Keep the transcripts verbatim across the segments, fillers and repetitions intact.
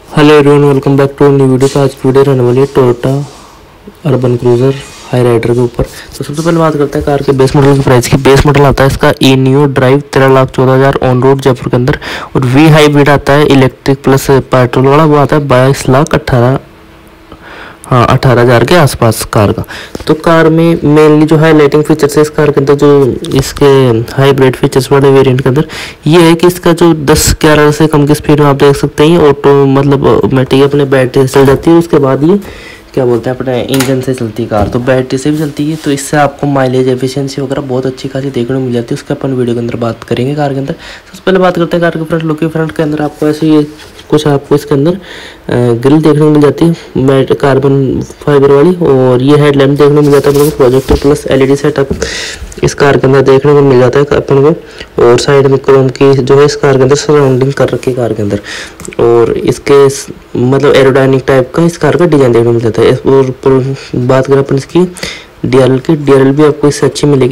Hello everyone, welcome back to new video. तो आज की वीडियो रहने वाली है Toyota Urban Cruiser Hyryder के ऊपर। तो सबसे पहले बात करते हैं कार के बेस मॉडल की प्राइस की। बेस मॉडल आता है इसका ई न्यू ड्राइव तेरह लाख चौदह हज़ार ऑन रोड जयपुर के अंदर, और वी हाइब्रिड आता है इलेक्ट्रिक प्लस पेट्रोल वाला, वो आता है बाईस लाख अट्ठारह हाँ अठारह हज़ार के आसपास कार का। तो कार में मेनली जो हाईलाइटिंग फीचर्स है इस कार के अंदर, जो इसके हाइब्रिड फीचर्स वाले वेरिएंट के अंदर, ये है कि इसका जो दस ग्यारह से कम की स्पीड में आप देख सकते हैं ऑटो मतलब ऑटोमेटिक अपने बैटरी से चल जाती है। उसके बाद ये क्या बोलते हैं अपने इंजन से चलती है कार, तो बैटरी से भी चलती है। तो इससे आपको माइलेज एफिशिएंसी वगैरह बहुत अच्छी खासी देखने को मिल जाती है। उसके अपन वीडियो के अंदर बात करेंगे कार के अंदर। सबसे पहले बात करते हैं कार के फ्रंट लुक की। फ्रंट के अंदर आपको ऐसे ये कुछ आपको इसके अंदर ग्रिल देखने को मिल जाती है मैट कार्बन फाइबर वाली, और ये हेडलैम्प देखने को मिल जाता है प्रोजेक्टर प्लस एलईडी सेटअप इस कार के अंदर देखने को मिल जाता है अपन को। और साइड में क्रोम की जो है इस कार के अंदर सराउंडिंग कर रखी है कार के अंदर, और इसके मतलब एरोडाइनिक टाइप का इस कार का डिजाइन देखने को मिल जाता है। और बात करें अपन इसकी डीआरएल की, डीआरएल भी आपको इससे अच्छी मिलेगी।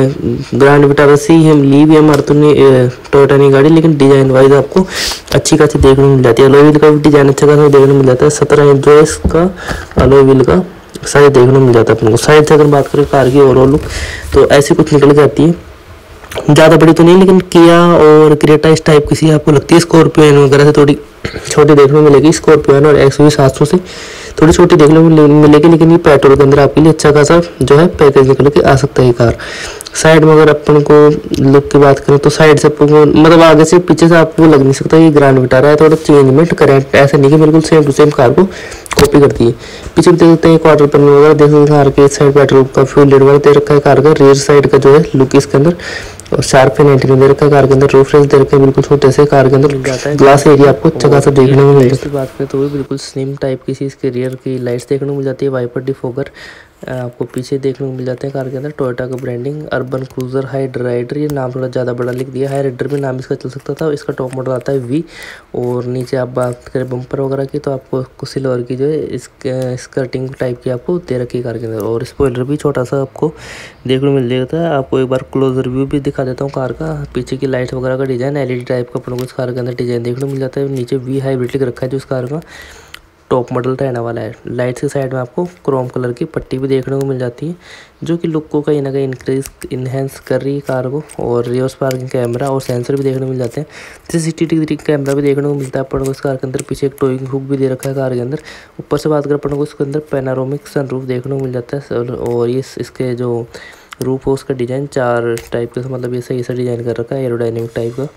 ग्रैंड विटारा सी हम ली भी हमारे तो नहीं टोयोटा नहीं गाड़ी, लेकिन डिजाइन वाइज आपको अच्छी खासी देखने को मिल जाती है। अलॉय व्हील का भी डिजाइन अच्छा खासा देखने को मिल जाता है। सत्रह इंच जो है इसका अलॉय व्हील का साइज देखने को मिल जाता है अपन को। साइड से अगर बात करें कार की ओवरऑल लुक, तो ऐसी कुछ निकल जाती है, ज़्यादा बड़ी तो नहीं, लेकिन किया और क्रेटा इस टाइप किसी आपको लगती है। स्कॉर्पियो वगैरह से थोड़ी छोटी देखने को मिलेगी। स्कॉर्पियो और एक्स वी सात सौ से थोड़ी छोटी देखने को मिलेगी, लेकिन ये पेट्रोल के अंदर आपके लिए अच्छा खासा जो है पैकेज निकल के आ सकता है ये कार। साइड में अगर अपन को लुक की बात करें, तो साइड से अपन को मतलब आगे से पीछे से आपको लग नहीं सकता ये ग्रैंड विटारा है, थोड़ा चेंजमेंट करेक्ट ऐसा नहीं कि बिल्कुल सेम टू सेम कार को कॉपी करती है। पीछे भी देख सकते हैं क्वार्टर पैनल वगैरह देख सकते हैं। कार के साइड पेट्रोल का फ्यूल लीड वगैरह दे रखा है कार का। रियर साइड का जो है लुक इसके अंदर और शार्प फिन एंटीना दे रखा है कार के अंदर। रूफ रेस दे रखा है बिल्कुल छोटे से कार के अंदर जाता है। ग्लास एरिया आपको अच्छा खासा देखने को मिलेगा। इसकी बात करें तो वो बिल्कुल स्लिम टाइप की इसके रियर की लाइट्स देखने को मिल जाती है। वाइपर डिफोगर आपको पीछे देखने को मिल जाते हैं कार के अंदर। टोयोटा का branding Urban Cruiser Hyryder, ये नाम थोड़ा ज़्यादा बड़ा लिख दिया। हाई राइडर भी नाम इसका चल सकता था। इसका टॉप मॉडल आता है वी, और नीचे आप बात करें बम्पर वगैरह की, तो आपको सिल्वर की जो है स्कर्टिंग टाइप की आपको दे रखी है कार के अंदर। और स्पॉइलर भी छोटा सा आपको देखने को मिल जाता है। आपको एक बार क्लोजर व्यू भी दिखा देता हूँ कार का। पीछे की लाइट वगैरह का डिजाइन एलईडी टाइप का अपन को इस कार के अंदर डिजाइन देखने को मिल जाता है। नीचे वी हाइब्रिड लिख रखा है जो इस कार का टॉप मॉडल रहने वाला है। लाइट्स के साइड में आपको क्रोम कलर की पट्टी भी देखने को मिल जाती है, जो कि लुक को कहीं ना कहीं इंक्रीज इन्हेंस कर रही है कार को। और रिवर्स पार्किंग कैमरा और सेंसर भी देखने को मिल जाते हैं। थ्री सिक्सटी डिग्री कैमरा भी देखने को मिलता है अपन को इस कार के अंदर। पीछे एक टोइंग हुक भी दे रखा है कार के अंदर। ऊपर से बात करें अपन को इसके अंदर पैनारोमिक सनरूफ देखने को मिल जाता है। और ये इसके जो रूफ है उसका डिज़ाइन चार टाइप का, मतलब ये सही सा डिज़ाइन कर रखा है एरोडाइनमिक टाइप का।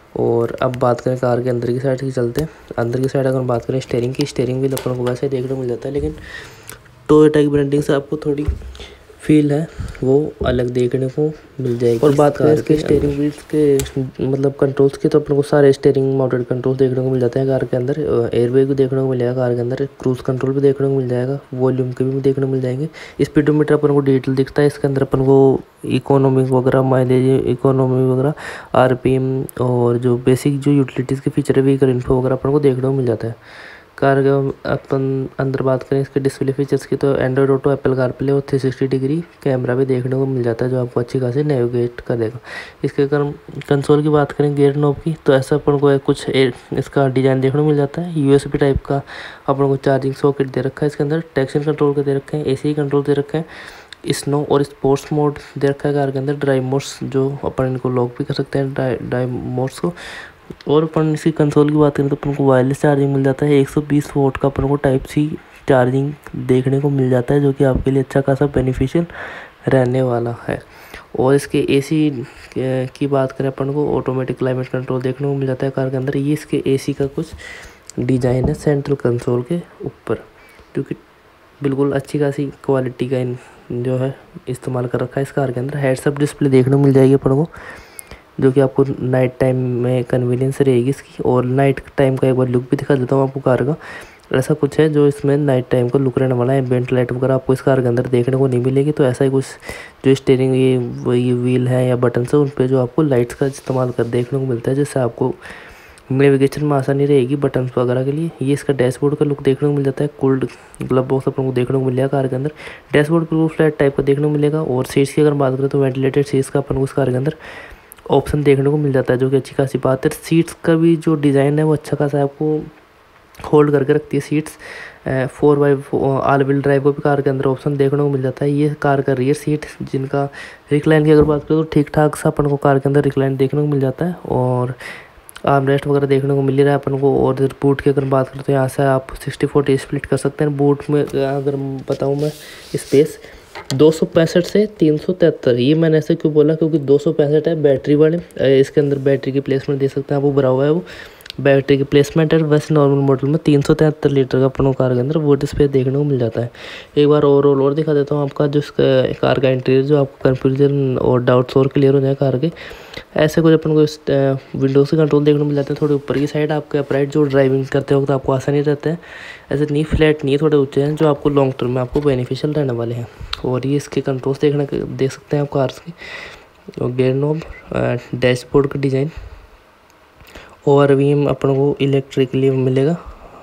और अब बात करें कार के अंदर की साइड की चलते हैं। अंदर की साइड अगर हम बात करें स्टीयरिंग की, स्टीयरिंग व्हील अपन को वैसे देखने को मिल जाता है, लेकिन टोयोटा की ब्रांडिंग से आपको थोड़ी फील है वो अलग देखने को मिल जाएगी। और बात करें इसके स्टीयरिंग व्हील्स के मतलब कंट्रोल्स की, तो अपन को सारे स्टीयरिंग माउंटेड कंट्रोल देखने को मिल जाते हैं कार के अंदर। एयरबैग भी देखने को मिलेगा कार के अंदर। क्रूज कंट्रोल भी देखने को मिल जाएगा। वॉल्यूम के भी देखने को मिल जाएंगे। स्पीडोमीटर अपन को डिटेल दिखता है इसके अंदर। अपन को इकोनॉमिक वगैरह माइलेज इकोनॉमी वगैरह आरपीएम और जो बेसिक जो यूटिलिटीज़ के फीचर है व्हीकल इन्फो वगैरह अपन को देखने को मिल जाता है। कार के अपन अंदर बात करें इसके डिस्प्ले फीचर्स की, तो एंड्रॉइड ऑटो, एप्पल कारप्ले और थ्री सिक्सटी डिग्री कैमरा भी देखने को मिल जाता है, जो आपको अच्छी खासी नेविगेट कर देगा। इसके अगर कंसोल की बात करें गियर नॉब की, तो ऐसा अपन को कुछ इसका डिज़ाइन देखने को मिल जाता है। यूएसबी टाइप का अपन को चार्जिंग सॉकेट दे रखा है इसके अंदर। ट्रैक्शन कंट्रोल के दे रखे हैं, एसी कंट्रोल दे रखे हैं, स्नो और स्पोर्ट्स मोड दे रखा है कार के अंदर। ड्राइव मोड्स जो अपन इनको लॉक भी कर सकते हैं ड्राइव मोड्स को। और अपन इसकी कंसोल की बात करें तो अपन को वायरलेस चार्जिंग मिल जाता है। एक सौ बीस वोल्ट का अपन को टाइप सी चार्जिंग देखने को मिल जाता है, जो कि आपके लिए अच्छा खासा बेनिफिशियल रहने वाला है। और इसके एसी की बात करें अपन को ऑटोमेटिक क्लाइमेट कंट्रोल देखने को मिल जाता है कार के अंदर। ये इसके एसी का कुछ डिज़ाइन है सेंट्रल कंसोल के ऊपर, क्योंकि बिल्कुल अच्छी खासी क्वालिटी का जो है इस्तेमाल कर रखा है इस कार के अंदर। हेड्स अप डिस्प्ले देखने को मिल जाएगी अपन को, जो कि आपको नाइट टाइम में कन्वीनियंस रहेगी इसकी। और नाइट टाइम का एक बार लुक भी दिखा देता हूँ आपको कार का। ऐसा कुछ है जो इसमें नाइट टाइम का लुक रहने वाला है। एम्बिएंट लाइट वगैरह आपको इस कार के अंदर देखने को नहीं मिलेगी। तो ऐसा ही कुछ जो स्टीयरिंग ये वही व्हील है या बटन से उन पर जो आपको लाइट्स का इस्तेमाल कर देखने को मिलता है, जिससे आपको नेविगेशन में आसानी रहेगी बटन वगैरह के लिए। ये इसका डैशबोर्ड का लुक देखने को मिल जाता है। कूल्ड ग्लव बॉक्स अपन को देखने को मिलेगा कार के अंदर। डैशबोर्ड बिल्कुल फ्लैट टाइप का देखने को मिलेगा। और सीट्स की अगर बात करें तो वेंटिलेटेड सीट्स का अपन को इस कार के अंदर ऑप्शन देखने को मिल जाता है, जो कि अच्छी खासी बात है। सीट्स का भी जो डिज़ाइन है वो अच्छा खासा आपको होल्ड करके रखती है seats. Four by all wheel drive को भी कार के अंदर ऑप्शन देखने को मिल जाता है। ये कार का रियर सीट, जिनका रिक्लाइन की अगर बात करें तो ठीक ठाक सा अपन को कार के अंदर रिक्लाइन देखने को मिल जाता है, और आर्म रेस्ट वगैरह देखने को मिल रहा है अपन को। और बूट की अगर बात करें तो यहाँ से आप सिक्सटी फोर्टी स्प्लिट कर सकते हैं। बूट में अगर बताऊँ मैं स्पेस दो सौ पैंसठ से तीन सौ तिहत्तर, ये मैंने ऐसे क्यों बोला क्योंकि दो सौ पैंसठ है बैटरी वाले, इसके अंदर बैटरी की प्लेसमेंट दे सकते हैं आप, वो भरा हुआ है वो बैटरी की प्लेसमेंट है। वैसे नॉर्मल मॉडल में तीन सौ तिहत्तर लीटर का अपन कार के अंदर बूट स्पेस देखने को मिल जाता है। एक बार ओवरऑल और दिखा देता हूँ आपका जो कार का इंटीरियर, जो आपको कन्फ्यूजन और डाउट्स और क्लियर हो जाए कार के। ऐसे कुछ अपन को विंडोज से कंट्रोल देखने को मिल जाते हैं। थोड़े ऊपर की साइड आपके अपराइट जो ड्राइविंग करते वक्त आपको आसानी रहता है। ऐसे नी फ्लैट नहीं, थोड़े ऊंचे हैं जो आपको लॉन्ग टर्म में आपको बेनिफिशियल रहने वाले हैं। और ये इसके कंट्रोल्स देखने देख सकते हैं आप कार्स के, और गेयर नॉब, डैशबोर्ड का डिज़ाइन, ओवरव्हील अपन को इलेक्ट्रिकली मिलेगा,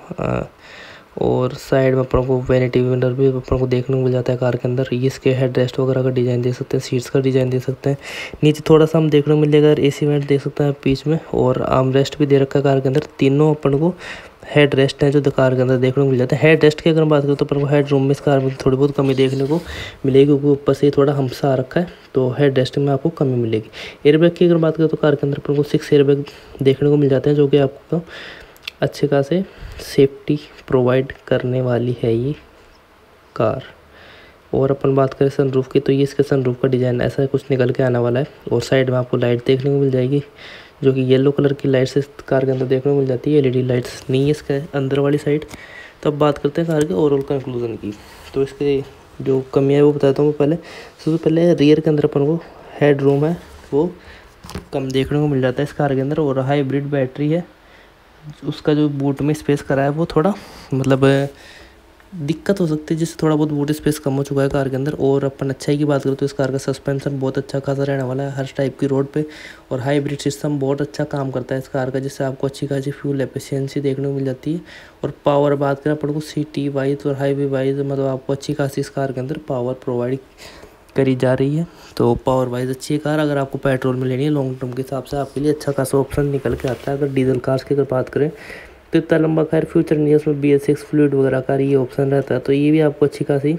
और साइड में अपन को वैनिटी मिरर भी अपन को देखने को मिल जाता है कार के अंदर। ये इसके हेड रेस्ट वगैरह का डिज़ाइन दे सकते हैं, सीट्स का डिज़ाइन दे सकते हैं। नीचे थोड़ा सा हम देखने को मिलेगा एसी वेंट देख सकते हैं बीच में, और आर्म रेस्ट भी दे रखा है कार के अंदर। तीनों अपन को हेड रेस्ट हैं जो कार के अंदर देखने को मिल जाते हैं। हेड रेस्ट की अगर बात करें तो अपन को हेड रूम में इस कार में थोड़ी बहुत कमी देखने को मिलेगी, क्योंकि ऊपर से थोड़ा हमसा आ रखा है, तो हेड रेस्ट में आपको कमी मिलेगी। एयरबैग की अगर बात करें तो कार के अंदर अपन को सिक्स एयरबैग देखने को मिल जाते हैं, जो कि आपको अच्छे खासे सेफ्टी प्रोवाइड करने वाली है ये कार। और अपन बात करें सनरूफ की, तो ये इसके सनरूफ का डिज़ाइन ऐसा कुछ निकल के आने वाला है। और साइड में आपको लाइट देखने को मिल जाएगी, जो कि येलो कलर की लाइट्स इस कार के अंदर देखने को मिल जाती है। एलईडी लाइट्स नहीं है इसके अंदर वाली साइड। तो अब बात करते हैं कार के ओवरऑल कंक्लूजन की। तो इसके जो कमियाँ है वो बताता हूँ मैं पहले। सबसे पहले रियर के अंदर अपन को हेड रूम है वो कम देखने को मिल जाता है इस कार के अंदर, और हाइब्रिड बैटरी है। उसका जो बूट में स्पेस करा है वो थोड़ा मतलब दिक्कत हो सकती है, जिससे थोड़ा बहुत बूट स्पेस कम हो चुका है कार के अंदर। और अपन अच्छाई की बात करें तो इस कार का सस्पेंशन बहुत अच्छा खासा रहने वाला है हर टाइप की रोड पे, और हाइब्रिड सिस्टम बहुत अच्छा काम करता है इस कार का, जिससे आपको अच्छी खासी फ्यूल एफिशिएंसी देखने को मिल जाती है। और पावर बात करें अपन को सिटी वाइज और हाईवे वाइज, मतलब आपको अच्छी खासी इस कार के अंदर पावर प्रोवाइड करी जा रही है। तो पावर वाइज अच्छी कार अगर आपको पेट्रोल में लेनी है लॉन्ग टर्म के हिसाब से आपके लिए अच्छा खासा ऑप्शन निकल के आता है। अगर डीजल कार्स की अगर बात करें तो इतना लंबा खैर फ्यूचर नहीं है उसमें, बी एस सिक्स फ्लूइड वगैरह का ये ऑप्शन रहता है, तो ये भी आपको अच्छी खासी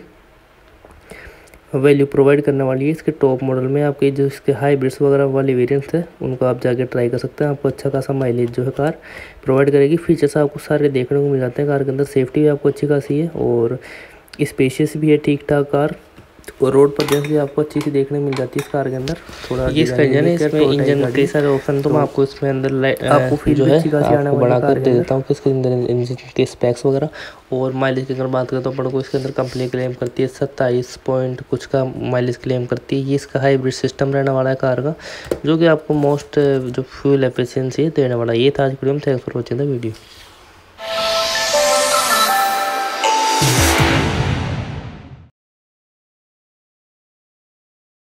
वैल्यू प्रोवाइड करने वाली है। इसके टॉप मॉडल में आपके जो इसके हाइब्रिड्स वगैरह वाले वेरिएंट्स है उनको आप जाके ट्राई कर सकते हैं। आपको अच्छा खासा माइलेज जो है कार प्रोवाइड करेगी। फीचर्स आपको सारे देखने को मिल जाते हैं कार के अंदर। सेफ्टी भी आपको अच्छी खासी है, और स्पेशियस भी है ठीक ठाक कार, और रोड पर जैसे आपको अच्छी सी देखने मिल जाती है इस कार के अंदर। थोड़ा ये इसका इंजन है, इसमें इंजन कई सारे ऑप्शन, तो मैं आपको इसमें अंदर आपको फील जो है आपको बना कर दे देता हूँ कि इसके अंदर इंजन के स्पेक्स वगैरह। और माइलेज की अगर बात करें तो अपन को इसके अंदर कंपनी क्लेम करती है सत्ताईस पॉइंट कुछ का माइलेज क्लेम करती है। ये इसका हाइब्रिड सिस्टम रहने वाला है कार का, जो कि आपको मोस्ट जो फ्यूल एफिशिएंसी देने वाला है। ये था आज वीडियो में। Thanks for watching the video.